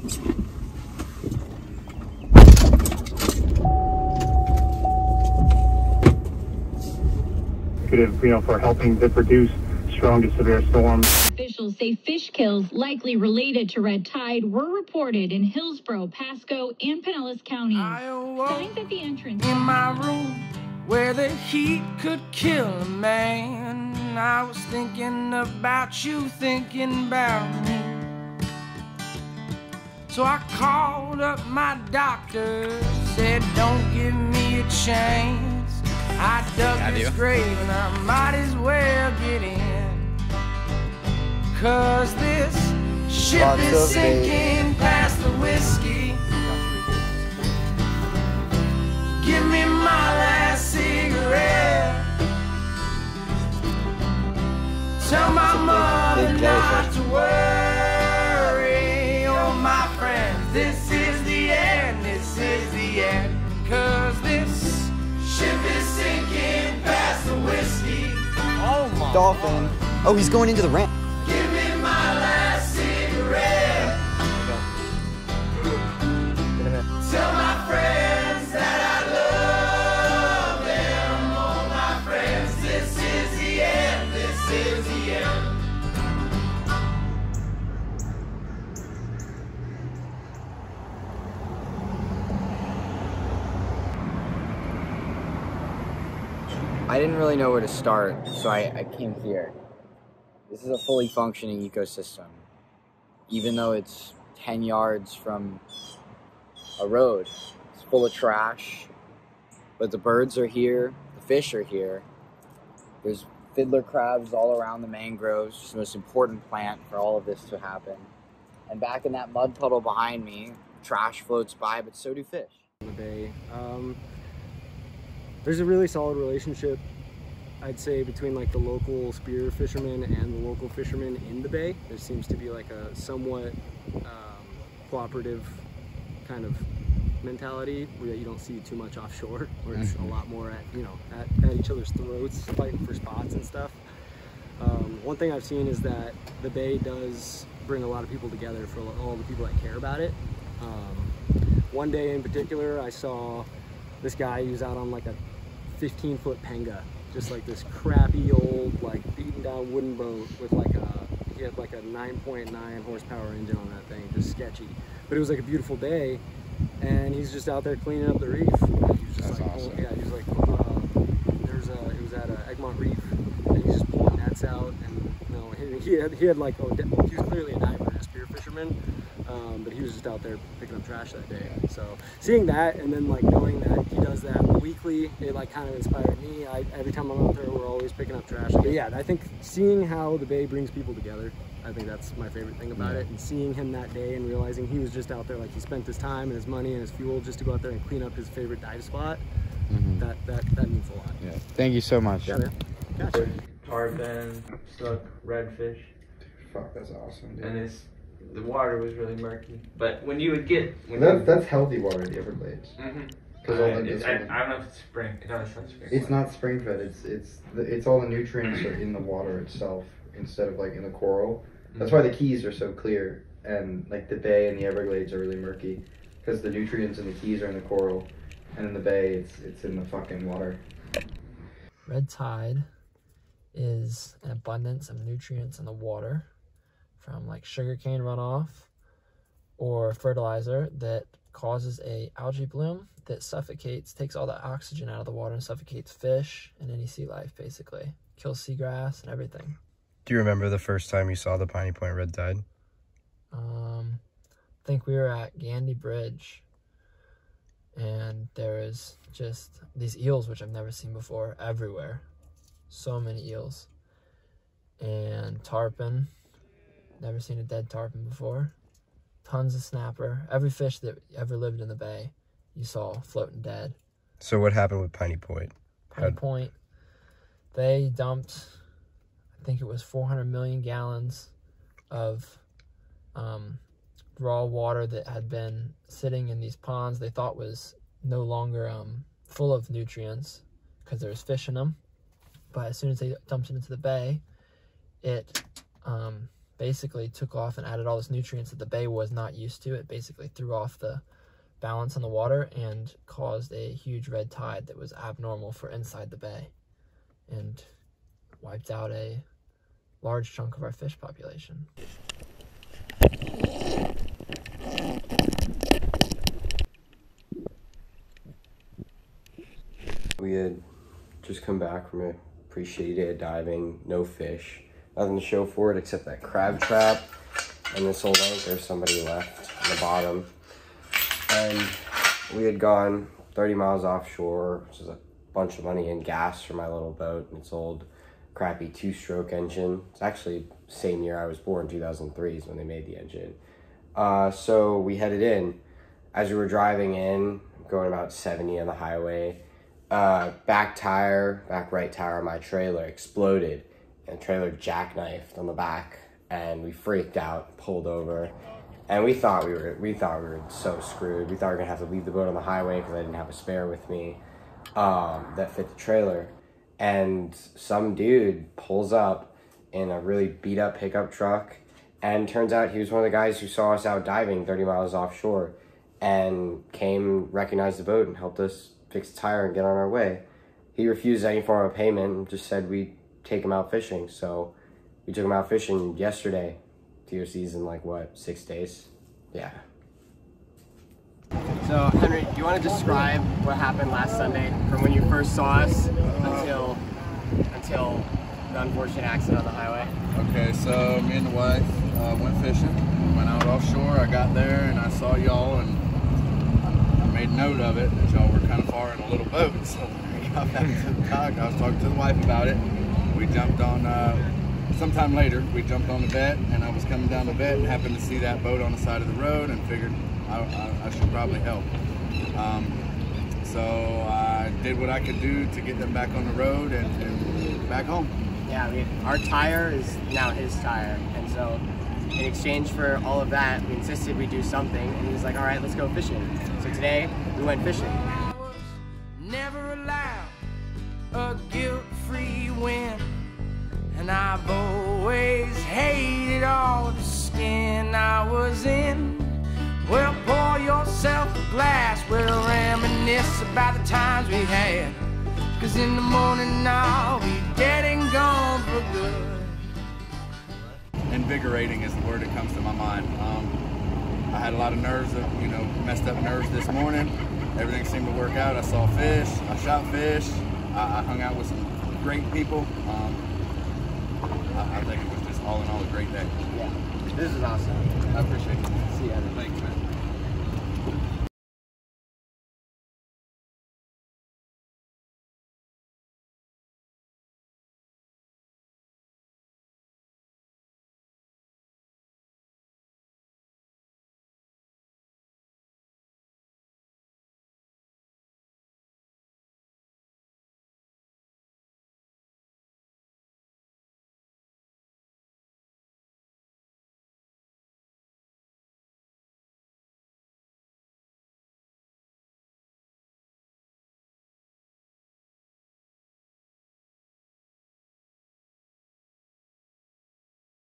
For helping to produce strong to severe storms. Officials say fish kills likely related to red tide were reported in Hillsborough, Pasco, and Pinellas counties. Signs at the entrance in my room where the heat could kill a man. I was thinking about you, thinking about me. So I called up my doctor, said don't give me a chance. I dug this grave and I might as well get in. 'Cause this ship is sinking past the whiskey. Give me my last cigarette. Tell my mother not to worry. Oh my friends, this is the end, this is the end. 'Cause this ship is sinking past the whiskey. Oh my dolphin. God. Oh, he's going into the ramp. Give me my last cigarette. Tell my friends that I love them. Oh my friends, this is the end, this is the end. I didn't really know where to start, so I came here. This is a fully functioning ecosystem. Even though it's 10 yards from a road, it's full of trash, but the birds are here, the fish are here. There's fiddler crabs all around the mangroves, which is the most important plant for all of this to happen. And back in that mud puddle behind me, trash floats by, but so do fish. In the bay. There's a really solid relationship, I'd say, between like the local spear fishermen and the local fishermen in the bay. There seems to be like a somewhat cooperative kind of mentality where you don't see too much offshore, where it's a lot more at, you know, at each other's throats, fighting for spots and stuff. One thing I've seen is that the bay does bring a lot of people together for all the people that care about it. One day in particular, I saw this guy, he was out on like a 15-foot penga, just like this crappy old, like beaten down wooden boat with like he had like a 9.9 horsepower engine on that thing, just sketchy. But it was like a beautiful day, and he's just out there cleaning up the reef. And he was just like, awesome. Yeah, he was like, it was at Egmont Reef, and he's just pulling nets out, and you know, he had like, he was clearly a diver, a spear fisherman. But he was just out there picking up trash that day. So seeing that, and then like knowing that he does that weekly, it like kind of inspired me. Every time I'm out there, we're always picking up trash. But yeah, I think seeing how the bay brings people together, I think that's my favorite thing about it. And seeing him that day and realizing he was just out there, like he spent his time and his money and his fuel just to go out there and clean up his favorite dive spot. That means a lot. Yeah. Thank you so much. Yeah, man. Gotcha. Tarpon, snook, redfish. Fuck, that's awesome, dude. And the water was really murky, but when you would get that's healthy water, the Everglades. I don't know if it's spring. No, it's not spring. It's not spring fed. It's all the nutrients are in the water itself instead of like in the coral. That's why the Keys are so clear, and like the bay and the Everglades are really murky because the nutrients in the Keys are in the coral, and in the bay it's in the fucking water. Red tide is an abundance of nutrients in the water from like sugarcane runoff or fertilizer that causes a algae bloom that takes all the oxygen out of the water and suffocates fish and any sea life, basically. Kills seagrass and everything. Do you remember the first time you saw the Piney Point red tide? I think we were at Gandy Bridge, and there was just these eels, which I've never seen before, everywhere. So many eels. And tarpon. Never seen a dead tarpon before. Tons of snapper. Every fish that ever lived in the bay, you saw floating dead. So what happened with Piney Point? Piney Point, they dumped, I think it was 400 million gallons of raw water that had been sitting in these ponds they thought was no longer full of nutrients because there was fish in them. But as soon as they dumped it into the bay, it basically took off and added all this nutrients that the bay was not used to. It basically threw off the balance on the water and caused a huge red tide that was abnormal for inside the bay and wiped out a large chunk of our fish population. We had just come back from a pretty shitty day of diving, no fish, nothing to show for it except that crab trap and this old anchor somebody left on the bottom. And we had gone 30 miles offshore, which is a bunch of money in gas for my little boat and its old crappy 2-stroke engine. It's actually the same year I was born, 2003 is when they made the engine. So we headed in. As we were driving in, going about 70 on the highway, back right tire on my trailer exploded and the trailer jackknifed on the back, and we freaked out, pulled over, and we thought we were so screwed. We thought we were gonna have to leave the boat on the highway because I didn't have a spare with me that fit the trailer. And some dude pulls up in a really beat up pickup truck, and turns out he was one of the guys who saw us out diving 30 miles offshore and recognized the boat and helped us fix the tire and get on our way. He refused any form of payment and just said we'd take him out fishing. So we took him out fishing yesterday. TOC's in like, what, 6 days? Yeah. So, Henry, do you want to describe what happened last Sunday from when you first saw us until the unfortunate accident on the highway? Okay, so me and the wife went fishing, went out offshore. I got there and I saw y'all and I made note of it that y'all were kind of far in a little boat. So when I got back to the dock, I was talking to the wife about it. We jumped on, sometime later, we jumped on the vet, and I was coming down the vet and happened to see that boat on the side of the road and figured I should probably help. So I did what I could do to get them back on the road and back home. Yeah, I mean, our tire is now his tire, and so in exchange for all of that, we insisted we do something, and he was like, all right, let's go fishing. So today, we went fishing. I was never allowed a guilt-free win, and I've always hated all the skin I was in. Well, pour yourself a glass, we'll reminisce about the times we had, 'cause in the morning I'll be dead and gone for good. Invigorating is the word that comes to my mind. I had a lot of nerves, messed up nerves this morning. Everything seemed to work out. I saw fish, I shot fish, I hung out with some great people. I think it was just all in all a great day. Yeah, this is awesome. I appreciate it. See you. Thanks, man.